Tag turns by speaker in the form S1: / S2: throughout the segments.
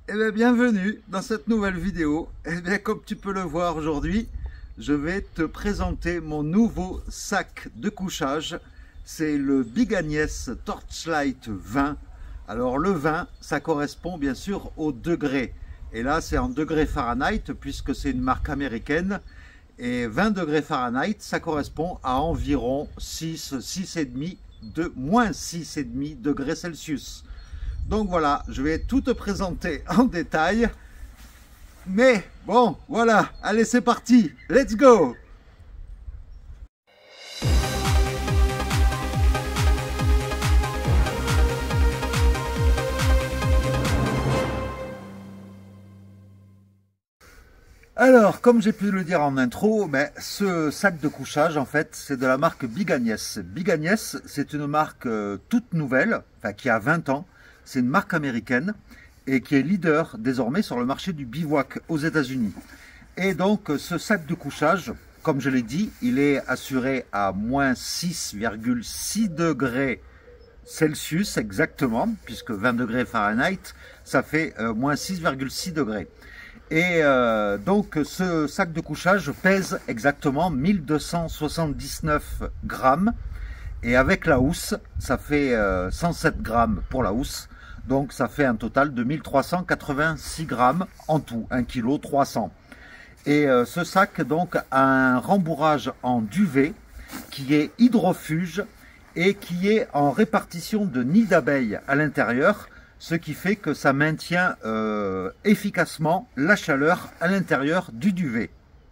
S1: Eh bien, bienvenue dans cette nouvelle vidéo. Eh bien, comme tu peux le voir aujourd'hui, je vais te présenter mon nouveau sac de couchage. C'est le Big Agnès Torchlight 20. Alors le 20, ça correspond bien sûr au degré. Et là, c'est en degrés Fahrenheit puisque c'est une marque américaine. Et 20 degrés Fahrenheit, ça correspond à environ moins 6,5 degrés Celsius. Donc voilà, je vais tout te présenter en détail. Mais bon, voilà, allez c'est parti, let's go! Alors, comme j'ai pu le dire en intro, ce sac de couchage, en fait, c'est de la marque Big Agnès. Big Agnès, c'est une marque toute nouvelle, enfin qui a 20 ans. C'est une marque américaine et qui est leader désormais sur le marché du bivouac aux États-Unis. Et donc, ce sac de couchage, comme je l'ai dit, il est assuré à moins 6,6 degrés Celsius exactement, puisque 20 degrés Fahrenheit, ça fait moins 6,6 degrés. Et donc ce sac de couchage pèse exactement 1279 grammes et avec la housse ça fait 107 grammes pour la housse, donc ça fait un total de 1386 grammes en tout, 1 kg 300. Et ce sac donc a un rembourrage en duvet qui est hydrofuge et qui est en répartition de nids d'abeilles à l'intérieur, ce qui fait que ça maintient efficacement la chaleur à l'intérieur du duvet.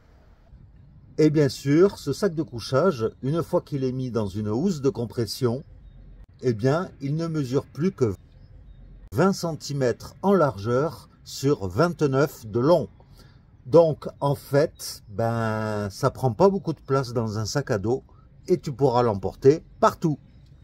S1: Et bien sûr, ce sac de couchage, une fois qu'il est mis dans une housse de compression, eh bien, il ne mesure plus que 20 cm en largeur sur 29 de long. Donc, en fait, ça prend pas beaucoup de place dans un sac à dos et tu pourras l'emporter partout.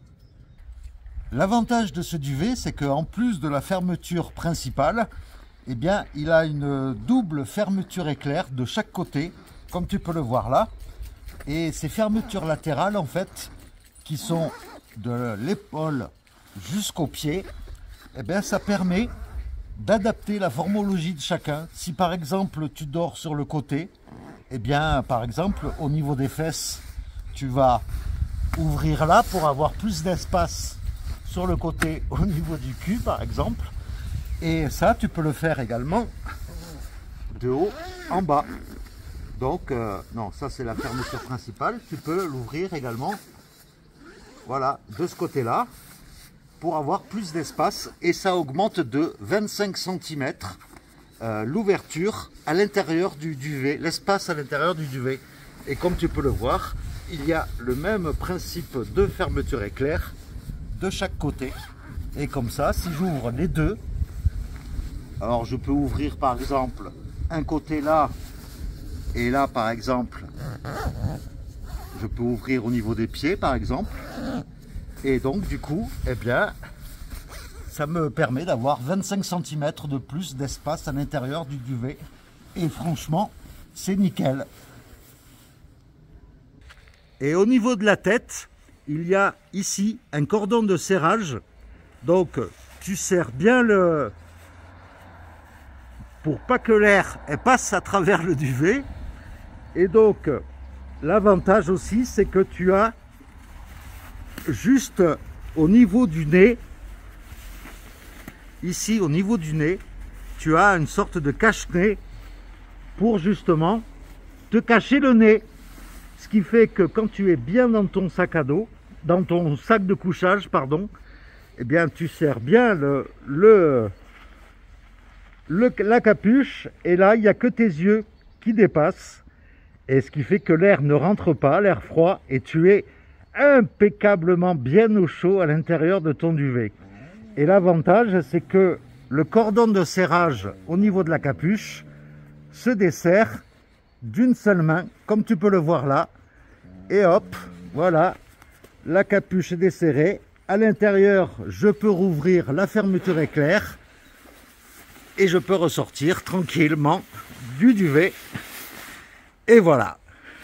S1: L'avantage de ce duvet, c'est qu'en plus de la fermeture principale, eh bien, il a une double fermeture éclair de chaque côté, comme tu peux le voir là. Et ces fermetures latérales, en fait, qui sont de l'épaule jusqu'au pied, eh bien, ça permet d'adapter la formologie de chacun. Si par exemple, tu dors sur le côté, eh bien, par exemple, au niveau des fesses, tu vas ouvrir là pour avoir plus d'espace sur le côté au niveau du cul par exemple, et ça tu peux le faire également de haut en bas. Donc non, ça c'est la fermeture principale, tu peux l'ouvrir également, voilà, de ce côté là pour avoir plus d'espace, et ça augmente de 25 cm l'ouverture à l'intérieur du duvet, l'espace à l'intérieur du duvet. Et comme tu peux le voir, il y a le même principe de fermeture éclair de chaque côté, et comme ça, si j'ouvre les deux, alors je peux ouvrir par exemple un côté là, et là par exemple je peux ouvrir au niveau des pieds par exemple, et donc du coup eh bien ça me permet d'avoir 25 cm de plus d'espace à l'intérieur du duvet, et franchement c'est nickel. Et au niveau de la tête, il y a ici un cordon de serrage, donc tu serres bien pour pas que l'air passe à travers le duvet. Et donc l'avantage aussi, c'est que tu as juste au niveau du nez, ici au niveau du nez, tu as une sorte de cache-nez pour justement te cacher le nez. Ce qui fait que quand tu es bien dans ton sac à dos, dans ton sac de couchage, pardon, eh bien tu serres bien la capuche, et là il n'y a que tes yeux qui dépassent, et ce qui fait que l'air ne rentre pas, l'air froid, et tu es impeccablement bien au chaud à l'intérieur de ton duvet. Et l'avantage, c'est que le cordon de serrage au niveau de la capuche se desserre d'une seule main, comme tu peux le voir là, et hop, voilà, la capuche est desserrée. À l'intérieur, je peux rouvrir la fermeture éclair et je peux ressortir tranquillement du duvet, et voilà.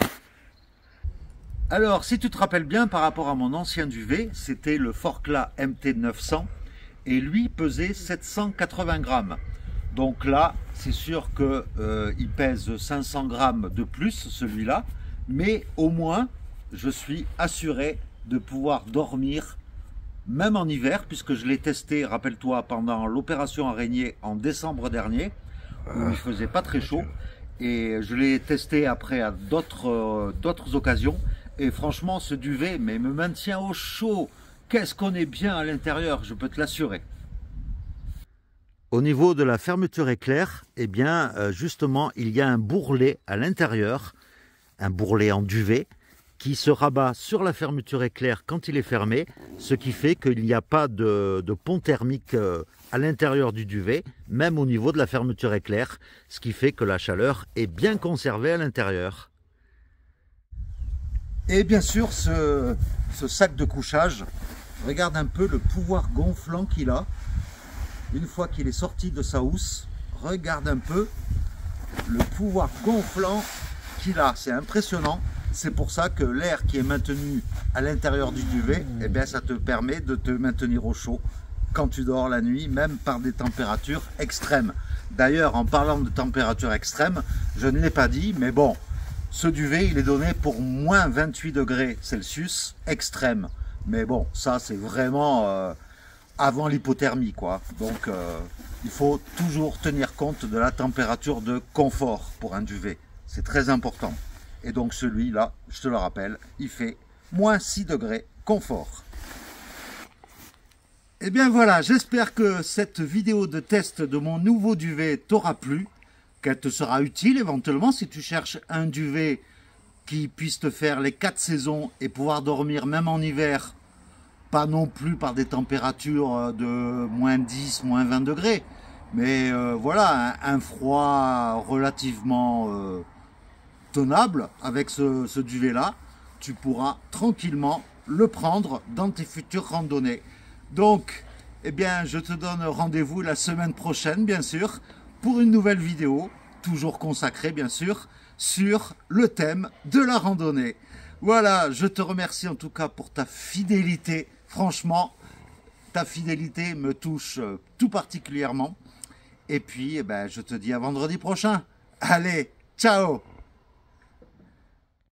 S1: Alors, si tu te rappelles bien, par rapport à mon ancien duvet, c'était le Forclaz MT900, et lui pesait 780 grammes. Donc là, c'est sûr qu'il pèse 500 grammes de plus, celui-là, mais au moins, je suis assuré de pouvoir dormir, même en hiver, puisque je l'ai testé, rappelle-toi, pendant l'opération araignée en décembre dernier, où il faisait pas très chaud, et je l'ai testé après à d'autres occasions, et franchement, ce duvet me maintient au chaud. Qu'est-ce qu'on est bien à l'intérieur, je peux te l'assurer. Au niveau de la fermeture éclair, eh bien, justement, il y a un bourrelet à l'intérieur, un bourrelet en duvet, qui se rabat sur la fermeture éclair quand il est fermé, ce qui fait qu'il n'y a pas de pont thermique à l'intérieur du duvet, même au niveau de la fermeture éclair, ce qui fait que la chaleur est bien conservée à l'intérieur. Et bien sûr, ce sac de couchage, regarde un peu le pouvoir gonflant qu'il a. Une fois qu'il est sorti de sa housse, regarde un peu le pouvoir gonflant qu'il a. C'est impressionnant. C'est pour ça que l'air qui est maintenu à l'intérieur du duvet, eh bien, ça te permet de te maintenir au chaud quand tu dors la nuit, même par des températures extrêmes. D'ailleurs, en parlant de températures extrêmes, je ne l'ai pas dit, mais bon, ce duvet, il est donné pour moins 28 degrés Celsius extrême. Mais bon, ça, c'est vraiment avant l'hypothermie, quoi. Donc, il faut toujours tenir compte de la température de confort pour un duvet. C'est très important. Et donc, celui-là, je te le rappelle, il fait moins 6 degrés confort. Et bien voilà, j'espère que cette vidéo de test de mon nouveau duvet t'aura plu, qu'elle te sera utile éventuellement si tu cherches un duvet qui puisse te faire les 4 saisons et pouvoir dormir même en hiver, pas non plus par des températures de moins 10, moins 20 degrés, mais voilà, un froid relativement tenable avec ce duvet-là, tu pourras tranquillement le prendre dans tes futures randonnées. Donc, eh bien, je te donne rendez-vous la semaine prochaine, bien sûr, pour une nouvelle vidéo, toujours consacrée, bien sûr, sur le thème de la randonnée. Voilà, je te remercie en tout cas pour ta fidélité. Franchement, ta fidélité me touche tout particulièrement. Et puis, eh ben, je te dis à vendredi prochain. Allez, ciao!